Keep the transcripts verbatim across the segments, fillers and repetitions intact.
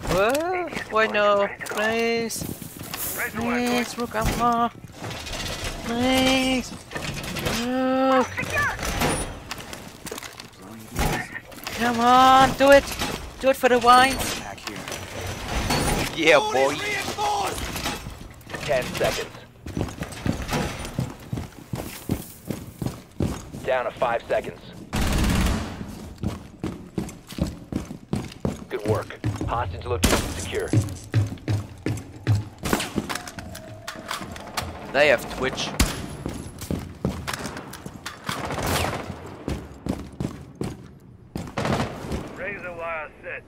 Whoa, why no? Please. Please, Rukama. Please. Look. Come on, do it. Do it for the wine. Yeah, boy. Ten seconds. Down to five seconds. Good work. Hostage location secure. They have Twitch. Razor wire set.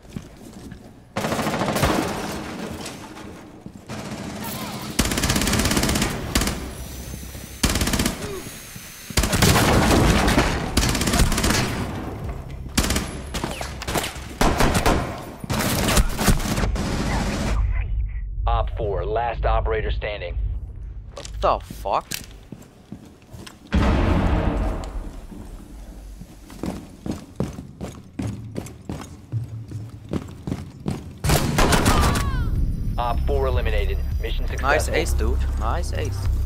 Op four, last operator standing. What the fuck? Op four eliminated. Mission successful. Nice ace, dude. Nice ace.